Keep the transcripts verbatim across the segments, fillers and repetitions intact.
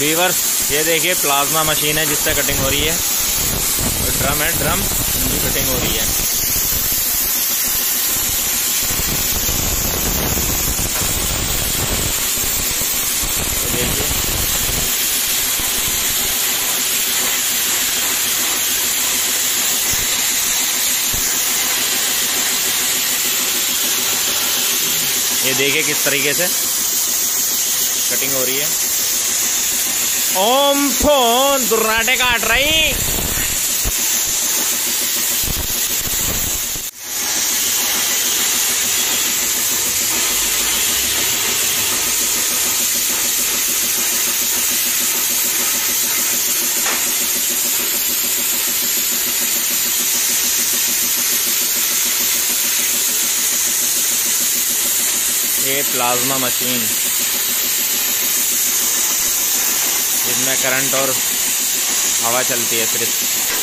Viewers ये देखिए plasma machine है जिससे कटिंग हो रही है। ड्रम है, ड्रम इनकी कटिंग हो रही है। तो देखिए ये देखिए किस तरीके से कटिंग हो रही है। ओम फोन दुर्राटे काट रही। ये प्लाज्मा मशीन जिसमें करंट और हवा चलती है सिर्फ।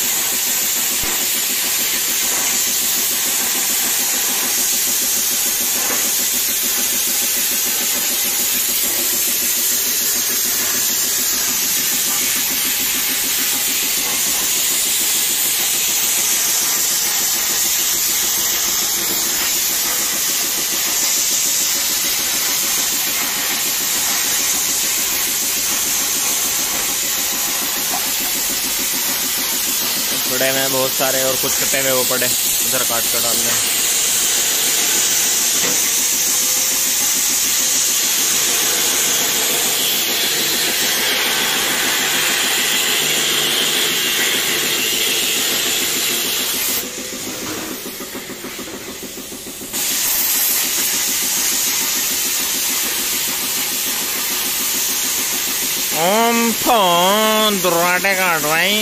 पड़े में बहुत सारे और कुछ कटे हुए वो पड़े, उधर काट कर डाल दें। ओम फोन दुर्राटे काट रही।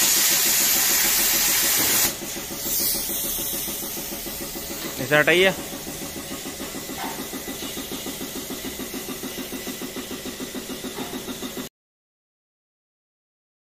इसे हटाइए।